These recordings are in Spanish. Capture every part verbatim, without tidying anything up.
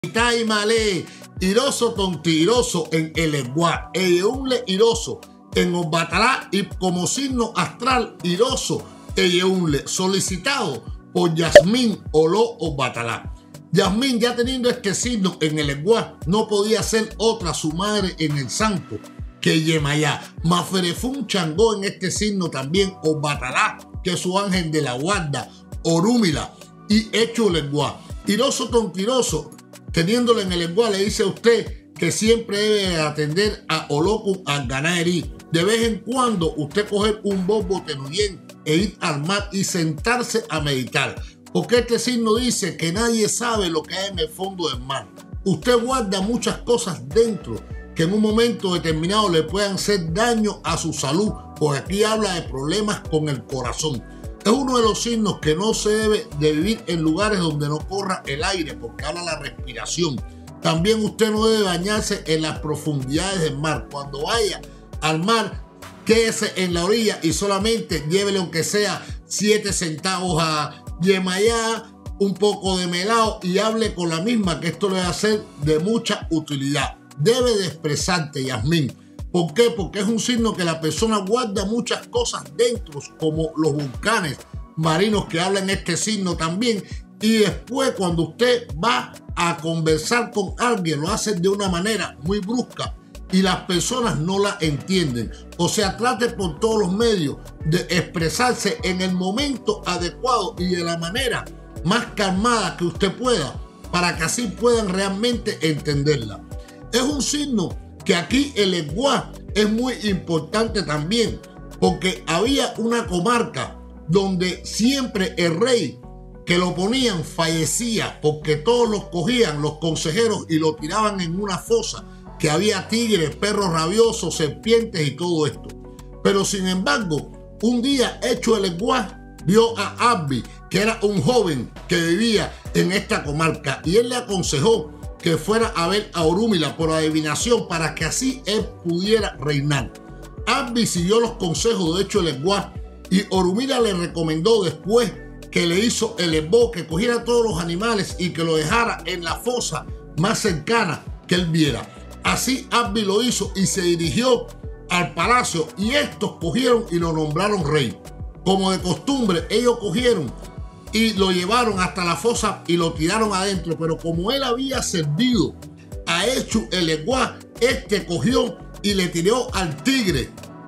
Tai Malé, Iroso Tontiroso en el Eguá, Eyeunle Iroso en Obatalá y como signo astral Iroso Eyeunle, solicitado por Yasmín Oló Obatalá. Yasmín, ya teniendo este signo en el Eguá, no podía ser otra su madre en el santo que Yemayá. Maferefún Changó en este signo también Obatalá, que es su ángel de la guarda, Orúmila y Hecho el Eguá. Iroso Tontiroso, teniéndolo en el Eguá, le dice a usted que siempre debe atender a Olokun Arganaeri. De vez en cuando usted coger un bobo tenuyen e ir al mar y sentarse a meditar. Porque este signo dice que nadie sabe lo que hay en el fondo del mar. Usted guarda muchas cosas dentro que en un momento determinado le puedan hacer daño a su salud. Porque aquí habla de problemas con el corazón. Es uno de los signos que no se debe de vivir en lugares donde no corra el aire, porque habla la respiración. También usted no debe bañarse en las profundidades del mar. Cuando vaya al mar, quédese en la orilla y solamente llévele aunque sea siete centavos a Yemayá, un poco de melao y hable con la misma, que esto le va a ser de mucha utilidad. Debe de expresarte, Yasmín. ¿Por qué? Porque es un signo que la persona guarda muchas cosas dentro, como los volcanes marinos que hablan este signo también. Y después, cuando usted va a conversar con alguien, lo hace de una manera muy brusca y las personas no la entienden. O sea, trate por todos los medios de expresarse en el momento adecuado y de la manera más calmada que usted pueda, para que así puedan realmente entenderla. Es un signo que aquí el Eguá es muy importante también, porque había una comarca donde siempre el rey que lo ponían fallecía, porque todos los cogían los consejeros y lo tiraban en una fosa, que había tigres, perros rabiosos, serpientes y todo esto. Pero sin embargo, un día Hecho el Eguá vio a Abbi, que era un joven que vivía en esta comarca, y él le aconsejó que fuera a ver a Orúmila por adivinación para que así él pudiera reinar. Abbi siguió los consejos de Hecho el Eguá y Orúmila le recomendó, después que le hizo el esbo, que cogiera todos los animales y que lo dejara en la fosa más cercana que él viera. Así Abbi lo hizo y se dirigió al palacio y estos cogieron y lo nombraron rey. Como de costumbre, ellos cogieron y lo llevaron hasta la fosa y lo tiraron adentro, pero como él había servido a Hecho el Eguá, este cogió y le tiró al tigre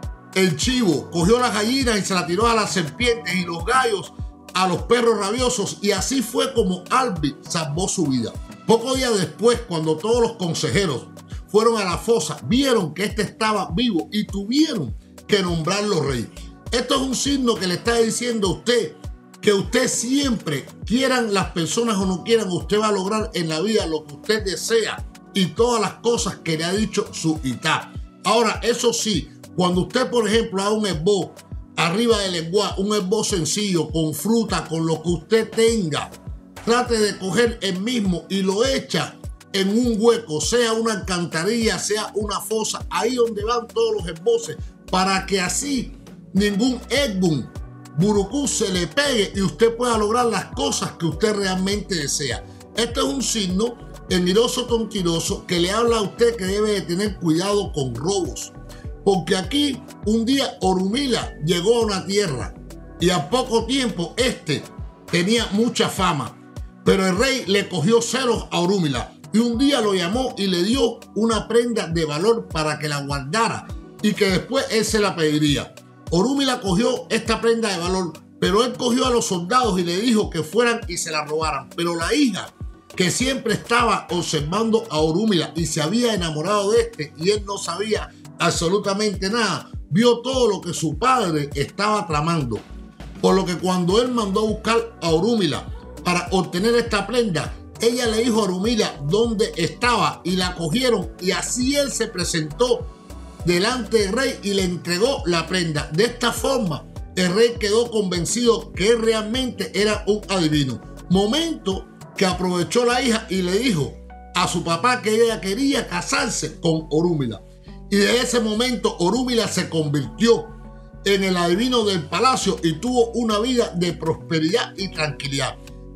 el chivo, cogió las gallinas y se la tiró a las serpientes y los gallos a los perros rabiosos, y así fue como Abbi salvó su vida. Pocos días después, cuando todos los consejeros fueron a la fosa, vieron que este estaba vivo y tuvieron que nombrarlo rey. Esto es un signo que le está diciendo a usted que usted siempre, quieran las personas o no quieran, usted va a lograr en la vida lo que usted desea y todas las cosas que le ha dicho su Itá. Ahora, eso sí, cuando usted, por ejemplo, haga un esbo arriba del Eguá, un esbo sencillo, con fruta, con lo que usted tenga, trate de coger el mismo y lo echa en un hueco, sea una alcantarilla, sea una fosa, ahí donde van todos los esboses, para que así ningún Egun Burucú se le pegue y usted pueda lograr las cosas que usted realmente desea. Este es un signo en Iroso Tontiroso que le habla a usted que debe de tener cuidado con robos. Porque aquí un día Orúmila llegó a una tierra y a poco tiempo este tenía mucha fama. Pero el rey le cogió celos a Orúmila y un día lo llamó y le dio una prenda de valor para que la guardara y que después él se la pediría. Orúmila cogió esta prenda de valor, pero él cogió a los soldados y le dijo que fueran y se la robaran. Pero la hija, que siempre estaba observando a Orúmila y se había enamorado de este y él no sabía absolutamente nada, vio todo lo que su padre estaba tramando. Por lo que cuando él mandó a buscar a Orúmila para obtener esta prenda, ella le dijo a Orúmila dónde estaba y la cogieron, y así él se presentó delante del rey y le entregó la prenda. De esta forma, el rey quedó convencido que él realmente era un adivino. Momento que aprovechó la hija y le dijo a su papá que ella quería casarse con Orúmila. Y de ese momento Orúmila se convirtió en el adivino del palacio y tuvo una vida de prosperidad y tranquilidad.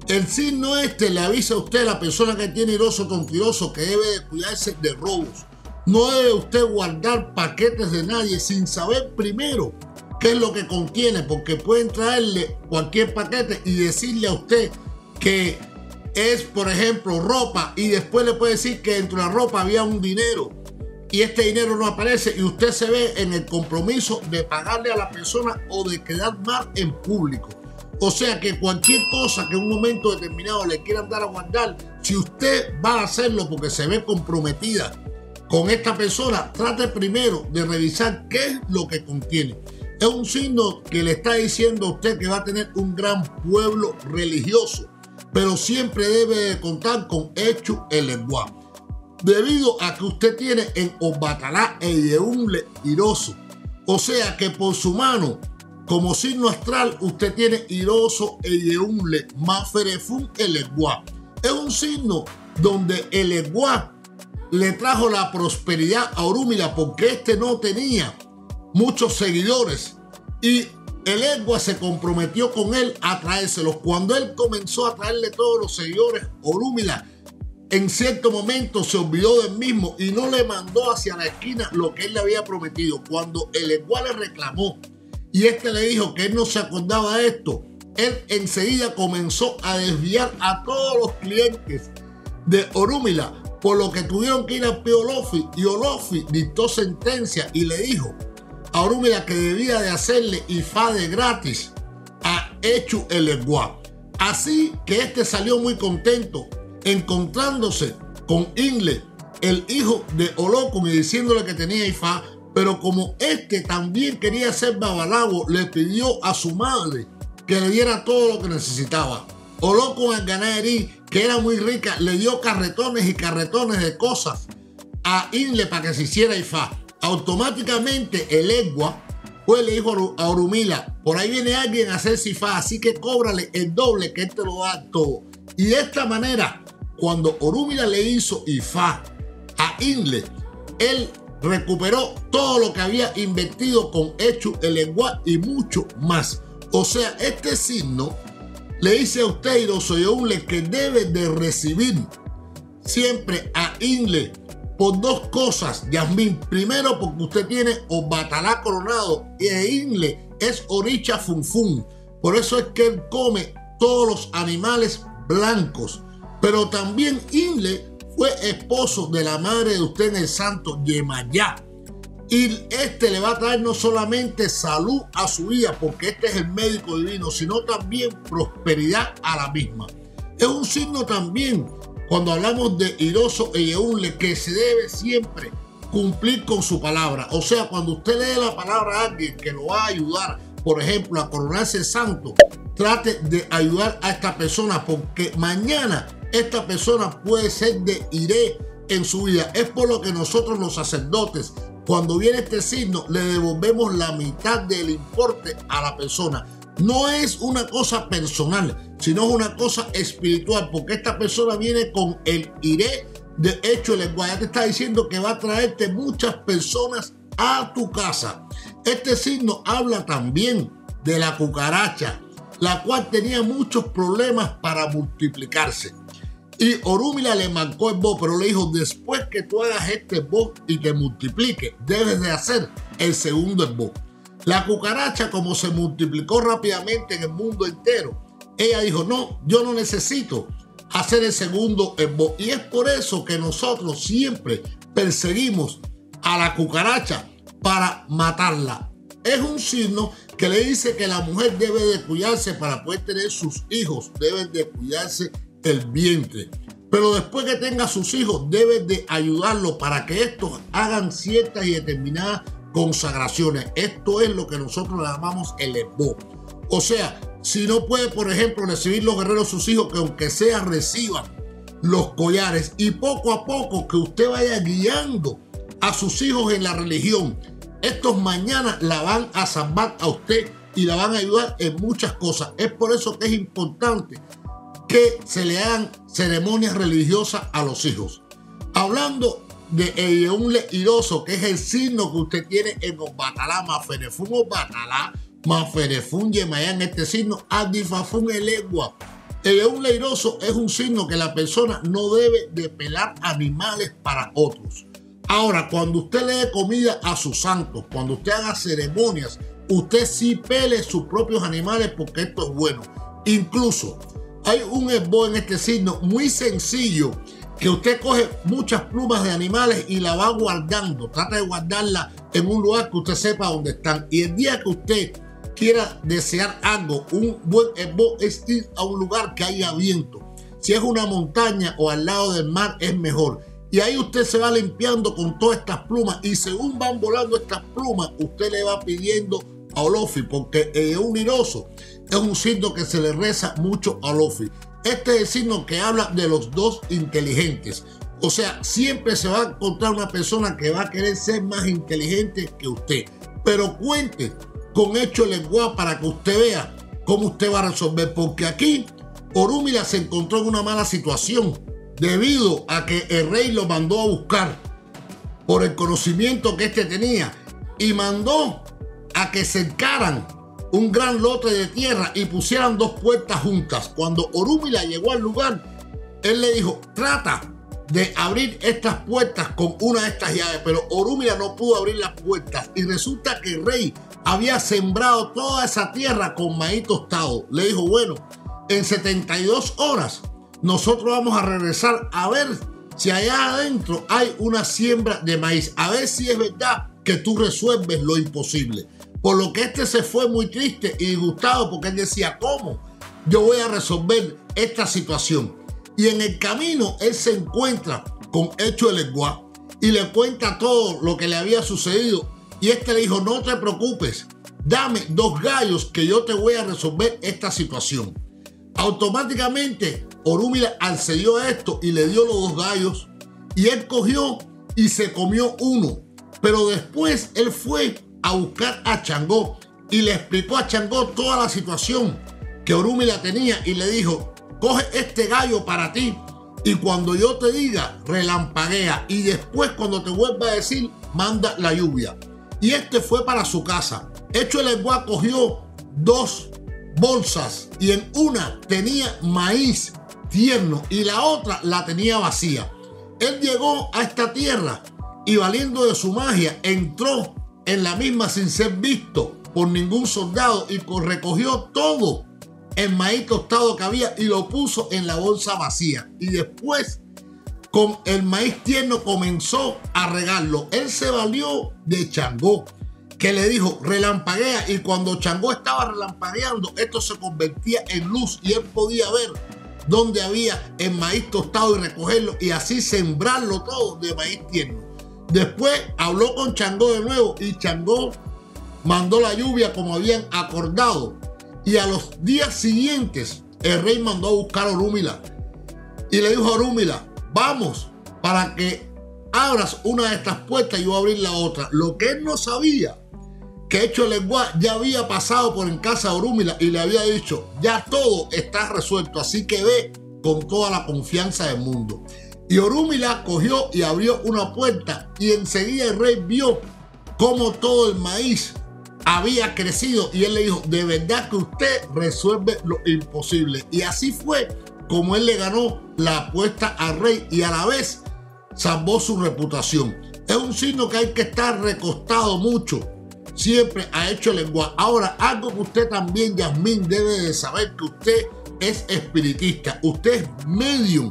El signo este le avisa a usted, a la persona que tiene iroso tontiroso, que debe de cuidarse de robos. No debe usted guardar paquetes de nadie sin saber primero qué es lo que contiene, porque pueden traerle cualquier paquete y decirle a usted que es, por ejemplo, ropa, y después le puede decir que dentro de la ropa había un dinero y este dinero no aparece y usted se ve en el compromiso de pagarle a la persona o de quedar mal en público. O sea que cualquier cosa que en un momento determinado le quieran dar a guardar, si usted va a hacerlo porque se ve comprometida con esta persona, trate primero de revisar qué es lo que contiene. Es un signo que le está diciendo a usted que va a tener un gran pueblo religioso, pero siempre debe de contar con Echu el Eguá, debido a que usted tiene en Obatalá e Yeunle iroso. O sea que por su mano, como signo astral, usted tiene iroso e Yeunle Maferefún el Eguá. Es un signo donde el Eguá le trajo la prosperidad a Orúmila porque este no tenía muchos seguidores y el Eguá se comprometió con él a traérselos. Cuando él comenzó a traerle todos los seguidores, Orúmila en cierto momento se olvidó del mismo y no le mandó hacia la esquina lo que él le había prometido. Cuando el Eguá le reclamó y este le dijo que él no se acordaba de esto, él enseguida comenzó a desviar a todos los clientes de Orúmila, por lo que tuvieron que ir a Pío Olofi, y Olofi dictó sentencia y le dijo a Orúmila que debía de hacerle ifá de gratis a Echu el Eguá. Así que este salió muy contento, encontrándose con Inle, el hijo de Olokun, y diciéndole que tenía ifá, pero como este también quería ser babalago, le pidió a su madre que le diera todo lo que necesitaba. Olokun al ganaderí, que era muy rica, le dio carretones y carretones de cosas a Inle para que se hiciera ifá. Automáticamente el Eguá pues le dijo a Orúmila, por ahí viene alguien a hacer ifá, así que cóbrale el doble que él te lo da todo. Y de esta manera, cuando Orúmila le hizo ifá a Inle, él recuperó todo lo que había invertido con Echu el Eguá y mucho más. O sea, este signo le dice a usted, iroso Yeunle, que debe de recibir siempre a Inle por dos cosas, Yasmín. Primero, porque usted tiene Obatalá coronado y Inle es Oricha Funfun. Por eso es que él come todos los animales blancos. Pero también Inle fue esposo de la madre de usted en el santo Yemayá. Y este le va a traer no solamente salud a su vida, porque este es el médico divino, sino también prosperidad a la misma. Es un signo también, cuando hablamos de iroso e Yeunle, que se debe siempre cumplir con su palabra. O sea, cuando usted le dé la palabra a alguien que lo va a ayudar, por ejemplo, a coronarse santo, trate de ayudar a esta persona, porque mañana esta persona puede ser de iré en su vida. Es por lo que nosotros los sacerdotes, cuando viene este signo, le devolvemos la mitad del importe a la persona. No es una cosa personal, sino es una cosa espiritual, porque esta persona viene con el iré de Echu el Eguá. Ya te está diciendo que va a traerte muchas personas a tu casa. Este signo habla también de la cucaracha, la cual tenía muchos problemas para multiplicarse. Y Orúmila le marcó el bo, pero le dijo, después que tú hagas este bo y te multiplique, debes de hacer el segundo bo. La cucaracha, como se multiplicó rápidamente en el mundo entero, ella dijo, no, yo no necesito hacer el segundo bo. Y es por eso que nosotros siempre perseguimos a la cucaracha para matarla. Es un signo que le dice que la mujer debe de cuidarse para poder tener sus hijos, debe de cuidarse el vientre, pero después que tenga sus hijos debe de ayudarlos para que estos hagan ciertas y determinadas consagraciones. Esto es lo que nosotros le llamamos el esbo. O sea, si no puede, por ejemplo, recibir los guerreros sus hijos, que aunque sea reciban los collares, y poco a poco que usted vaya guiando a sus hijos en la religión. Estos mañana la van a salvar a usted y la van a ayudar en muchas cosas. Es por eso que es importante que se le hagan ceremonias religiosas a los hijos. Hablando de Yeunle iroso, que es el signo que usted tiene en Obatalá, Maferefún Obatalá, Maferefún Yemayá, en este signo, Adifafún el Eguá. Eyeunle iroso es un signo que la persona no debe de pelar animales para otros. Ahora, cuando usted le dé comida a sus santos, cuando usted haga ceremonias, usted sí pele sus propios animales porque esto es bueno. Incluso hay un esbozo en este signo muy sencillo que usted coge muchas plumas de animales y la va guardando. Trata de guardarla en un lugar que usted sepa dónde están. Y el día que usted quiera desear algo, un buen esbozo es ir a un lugar que haya viento. Si es una montaña o al lado del mar es mejor. Y ahí usted se va limpiando con todas estas plumas y según van volando estas plumas, usted le va pidiendo a Olofi, porque Eyeunle iroso es un signo que se le reza mucho a Olofi. Este es el signo que habla de los dos inteligentes. O sea, siempre se va a encontrar una persona que va a querer ser más inteligente que usted. Pero cuente con Hecho Elegua para que usted vea cómo usted va a resolver. Porque aquí Orúmila se encontró en una mala situación debido a que el rey lo mandó a buscar por el conocimiento que este tenía y mandó a que cercaran un gran lote de tierra y pusieran dos puertas juntas. Cuando Orúmila llegó al lugar, él le dijo, trata de abrir estas puertas con una de estas llaves, pero Orúmila no pudo abrir las puertas y resulta que el rey había sembrado toda esa tierra con maíz tostado. Le dijo, bueno, en setenta y dos horas nosotros vamos a regresar a ver si allá adentro hay una siembra de maíz, a ver si es verdad que tú resuelves lo imposible. Por lo que este se fue muy triste y disgustado porque él decía, ¿cómo yo voy a resolver esta situación? Y en el camino él se encuentra con Hecho Elegua y le cuenta todo lo que le había sucedido. Y este le dijo, no te preocupes, dame dos gallos que yo te voy a resolver esta situación. Automáticamente Orúmila accedió a esto y le dio los dos gallos y él cogió y se comió uno. Pero después él fue a buscar a Changó y le explicó a Changó toda la situación que Orúmila tenía y le dijo, coge este gallo para ti y cuando yo te diga, relampaguea y después cuando te vuelva a decir, manda la lluvia. Y este fue para su casa. Hecho Elegua cogió dos bolsas y en una tenía maíz tierno y la otra la tenía vacía. Él llegó a esta tierra y valiendo de su magia entró en la misma sin ser visto por ningún soldado y recogió todo el maíz tostado que había y lo puso en la bolsa vacía. Y después con el maíz tierno comenzó a regarlo. Él se valió de Changó, que le dijo relampaguea y cuando Changó estaba relampagueando esto se convertía en luz y él podía ver dónde había el maíz tostado y recogerlo y así sembrarlo todo de maíz tierno. Después habló con Changó de nuevo y Changó mandó la lluvia como habían acordado. Y a los días siguientes el rey mandó a buscar a Orúmila y le dijo a Orúmila, vamos para que abras una de estas puertas y yo abrir la otra. Lo que él no sabía, que Hecho Elegua ya había pasado por en casa de Orúmila y le había dicho, ya todo está resuelto, así que ve con toda la confianza del mundo. Y Orúmila cogió y abrió una puerta y enseguida el rey vio cómo todo el maíz había crecido y él le dijo, de verdad que usted resuelve lo imposible. Y así fue como él le ganó la apuesta al rey y a la vez salvó su reputación. Es un signo que hay que estar recostado mucho, siempre ha Hecho Elegua. Ahora, algo que usted también, Yasmín, debe de saber, que usted es espiritista, usted es medium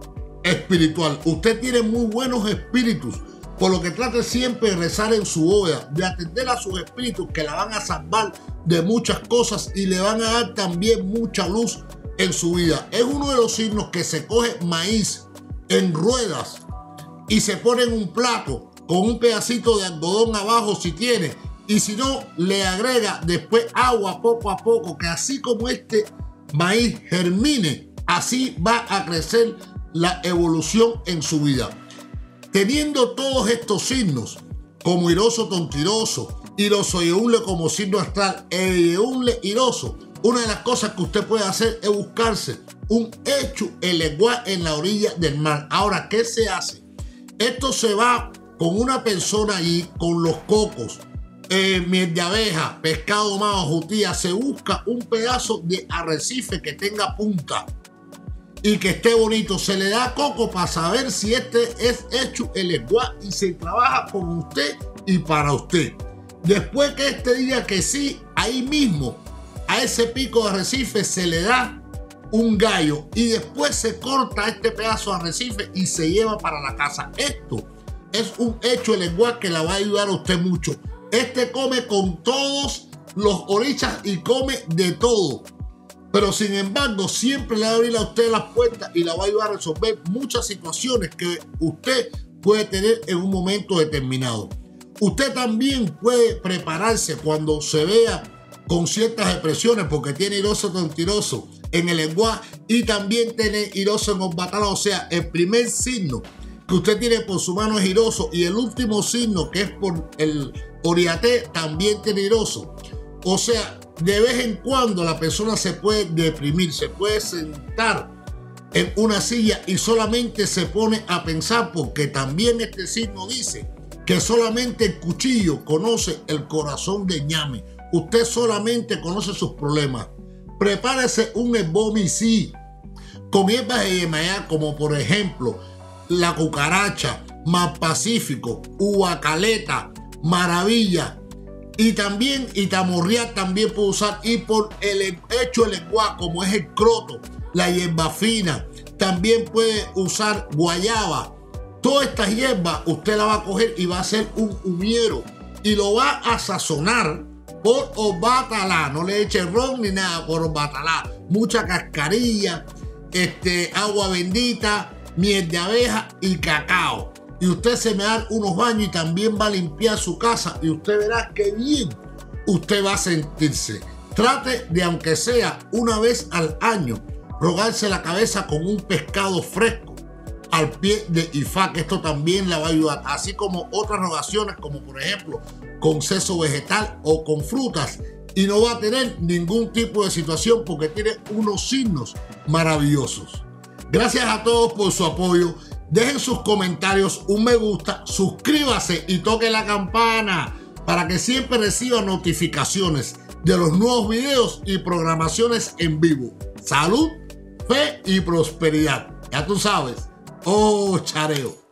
espiritual, usted tiene muy buenos espíritus, por lo que trate siempre de rezar en su hora, de atender a sus espíritus que la van a salvar de muchas cosas y le van a dar también mucha luz en su vida. Es uno de los signos que se coge maíz en ruedas y se pone en un plato con un pedacito de algodón abajo si tiene, y si no, le agrega después agua poco a poco, que así como este maíz germine, así va a crecer la evolución en su vida. Teniendo todos estos signos, como iroso tontiroso, iroso Eyeunle como signo astral, Eyeunle iroso, una de las cosas que usted puede hacer es buscarse un Hecho Elegua en la orilla del mar. Ahora, ¿qué se hace? Esto se va con una persona allí, con los cocos, eh, miel de abeja, pescado majo, jutía, se busca un pedazo de arrecife que tenga punta y que esté bonito. Se le da coco para saber si este es hecho el lenguaje y se trabaja con usted y para usted. Después que este diga que sí, ahí mismo a ese pico de arrecife se le da un gallo y después se corta este pedazo de arrecife y se lleva para la casa. Esto es un hecho de lenguaje que la va a ayudar a usted mucho. Este come con todos los orichas y come de todo. Pero sin embargo, siempre le va a abrir a usted las puertas y la va a ayudar a resolver muchas situaciones que usted puede tener en un momento determinado. Usted también puede prepararse cuando se vea con ciertas expresiones porque tiene iroso tontiroso en el lenguaje y también tiene iroso en Osbatala. O sea, el primer signo que usted tiene por su mano es iroso y el último signo, que es por el oriaté, también tiene iroso. O sea, de vez en cuando la persona se puede deprimir, se puede sentar en una silla y solamente se pone a pensar, porque también este signo dice que solamente el cuchillo conoce el corazón de ñame. Usted solamente conoce sus problemas. Prepárese un ebomicí con hierbas de Yemayá, como por ejemplo la cucaracha, más pacífico, huacaleta, maravilla. Y también Itamorriá también puede usar, y por el hecho de lenguaje como es el croto, la hierba fina, también puede usar guayaba. Todas estas hierbas usted la va a coger y va a hacer un humiero y lo va a sazonar por Osbatala. No le eche ron ni nada, por Osbatala. Mucha cascarilla, este, agua bendita, miel de abeja y cacao. Y usted se me da unos baños y también va a limpiar su casa y usted verá qué bien usted va a sentirse. Trate de, aunque sea una vez al año, rogarse la cabeza con un pescado fresco al pie de Ifá, que esto también la va a ayudar, así como otras rogaciones, como por ejemplo con seso vegetal o con frutas, y no va a tener ningún tipo de situación porque tiene unos signos maravillosos. Gracias a todos por su apoyo. Dejen sus comentarios, un me gusta, suscríbase y toque la campana para que siempre reciba notificaciones de los nuevos videos y programaciones en vivo. Salud, fe y prosperidad. Ya tú sabes. Oh, chareo.